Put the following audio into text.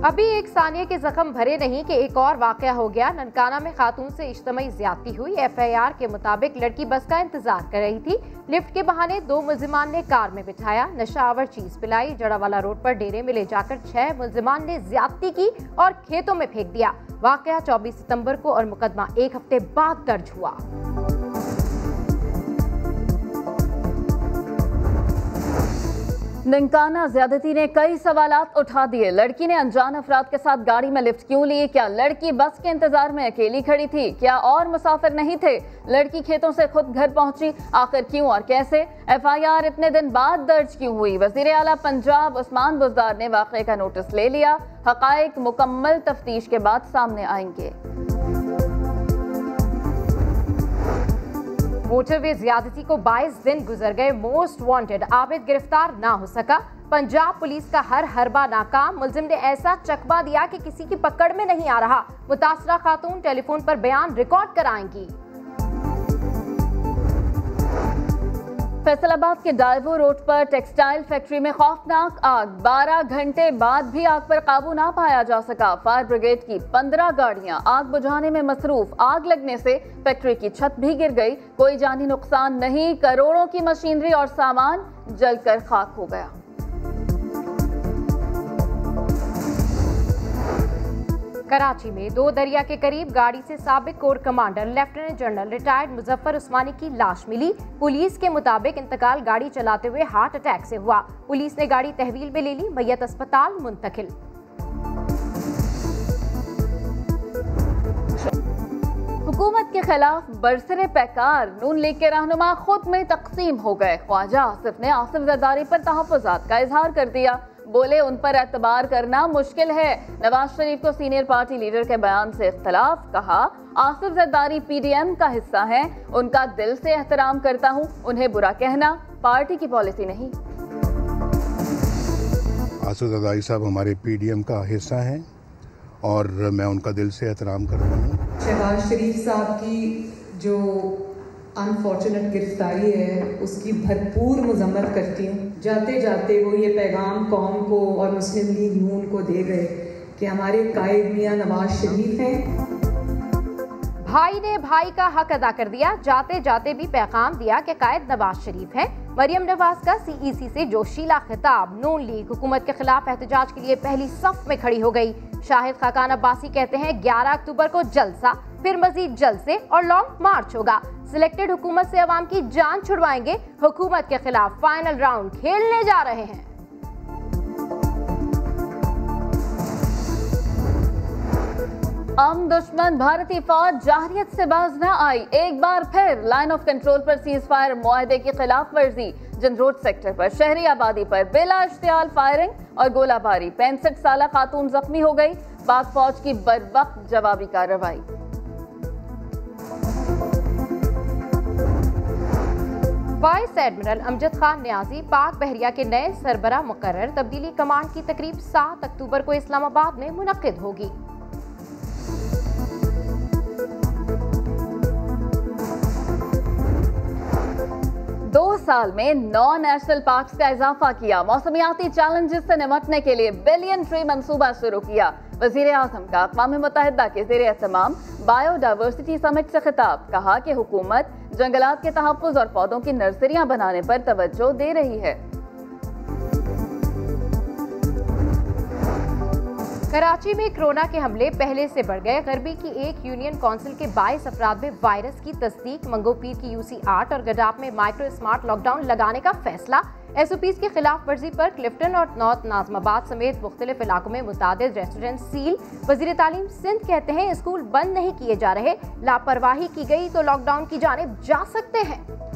अभी एक सानिया के जख्म भरे नहीं कि एक और वाकया हो गया। ननकाना में खातून से इज्तिमाई ज्यादती हुई। FIR के मुताबिक लड़की बस का इंतजार कर रही थी। लिफ्ट के बहाने 2 मुल्जिमान ने कार में बिठाया, नशा आवर चीज पिलाई। जड़ावाला रोड पर डेरे में ले जाकर 6 मुल्जिमान ने ज्यादती की और खेतों में फेंक दिया। वाकया 24 सितंबर को और मुकदमा 1 हफ्ते बाद दर्ज हुआ। ननकाना ज्यादती ने कई सवालात उठा दिए। लड़की ने अनजान अफराद के साथ गाड़ी में लिफ्ट क्यों ली? क्या लड़की बस के इंतजार में अकेली खड़ी थी? क्या और मुसाफिर नहीं थे? लड़की खेतों से खुद घर पहुंची, आखिर क्यों और कैसे? FIR इतने दिन बाद दर्ज क्यों हुई? वजीर आला पंजाब उस्मान बुज़दार ने वाक़े का नोटिस ले लिया। हक़ाइक़ मुकम्मल तफ्तीश के बाद सामने आएंगे। मोटरवे ज्यादती को 22 दिन गुजर गए। मोस्ट वांटेड आबिद गिरफ्तार ना हो सका। पंजाब पुलिस का हर हरबा नाकाम। मुलजिम ने ऐसा चकवा दिया कि किसी की पकड़ में नहीं आ रहा। मुतासरा खातून टेलीफोन पर बयान रिकॉर्ड कराएंगी। फैसलाबाद के डायवो रोड पर टेक्सटाइल फैक्ट्री में खौफनाक आग। 12 घंटे बाद भी आग पर काबू ना पाया जा सका। फायर ब्रिगेड की 15 गाड़ियां आग बुझाने में मसरूफ। आग लगने से फैक्ट्री की छत भी गिर गई। कोई जानी नुकसान नहीं। करोड़ों की मशीनरी और सामान जलकर खाक हो गया। कराची में 2 दरिया के करीब गाड़ी से साबिक core commander lieutenant general retired Muzaffar Usmani की लाश मिली। पुलिस के मुताबिक इंतकाल गाड़ी चलाते हुए हार्ट अटैक से हुआ। पुलिस ने गाड़ी तहवील में ले ली। मैयत अस्पताल मुंतकिल। हुकूमत के खिलाफ बरसरे पैकार नून लीग के रहनुमा खुद में तकसीम हो गए। ख्वाजा आसिफ ने आसिफ जरदारी पर तहफ़्फ़ुज़ात का इजहार कर दिया। बोले उन पर एतबार करना मुश्किल है। नवाज शरीफ को सीनियर पार्टी लीडर के बयान से इख्तलाफ। कहा आसिफ जरदारी PDM का हिस्सा है, उनका दिल से एहतराम करता हूँ। उन्हें बुरा कहना पार्टी की पॉलिसी नहीं। आसिफ जरदारी साहब हमारे PDM का हिस्सा हैं और मैं उनका दिल से एहतराम करता हूँ। शहबाज शरीफ साहब की जो अनफॉर्चुनेट गिरफ्तारी है उसकी भरपूर मजम्मत करती हूँ। जाते जाते वो ये पैगाम कौम को और मुस्लिम लीग नून को दे गए कि हमारे कायद मियां नवाज शरीफ हैं। भाई ने भाई का हक अदा कर दिया। जाते जाते भी पैगाम दिया कि कायद नवाज शरीफ है। मरियम नवाज का CEC से जोशीला खिताब। नून लीग हुकूमत के खिलाफ एहतजाज के लिए पहली सफ में खड़ी हो गई। शाहिद खाकान अब्बासी कहते हैं 11 अक्टूबर को जलसा, फिर मजीद जलसे और लॉन्ग मार्च होगा। सिलेक्टेड हुकूमत से अवाम की जान छुड़वाएंगे। हुकूमत के खिलाफ फाइनल राउंड खेलने जा रहे हैं। हम दुश्मन भारतीय फौज जाहरियत से बाज न आई। एक बार फिर लाइन ऑफ कंट्रोल पर सीज फायर मुआहदे की खिलाफ वर्जी। जिंदरोड सेक्टर पर शहरी आबादी पर बिला इश्तियाल फायरिंग और गोलाबारी। 65 साला खातून जख्मी हो गई। पाक फौज की बरवक्त जवाबी कार्रवाई। वाइस एडमिरल अमजद खान न्याजी पाक बहरिया के नए सरबरा मुकर्रर। तब्दीली कमांड की तकरीब 7 अक्टूबर को इस्लामाबाद में मुनक्किद होगी। 2 साल में 9 नेशनल पार्क्स का इजाफा किया। मौसमियाती चैलेंजेस से निपटने के लिए बिलियन ट्री मंसूबा शुरू किया। वजीर आज़म का अक़वाम मुत्तहिदा के ज़ेरे एहतमाम बायोडाइवर्सिटी समिट से खिताब। कहा कि हुकूमत जंगलात के तहफ़्फ़ुज़ और पौधों की नर्सरियां बनाने पर तवज्जो दे रही है। कराची में कोरोना के हमले पहले से बढ़ गए। गरबी की एक यूनियन काउंसिल के 22 अफराद में वायरस की तस्दीक। मंगोपीर की UC 8 और गडाप में माइक्रो स्मार्ट लॉकडाउन लगाने का फैसला। SOPs की खिलाफ वर्जी पर क्लिफ्टन और नॉर्थ नाज़माबाद समेत मुख्तलिफ इलाकों में मुतादिद रेस्टोरेंट सील। वजीर तालीम सिंध कहते हैं स्कूल बंद नहीं किए जा रहे। लापरवाही की गई तो लॉकडाउन की जानिब जा सकते हैं।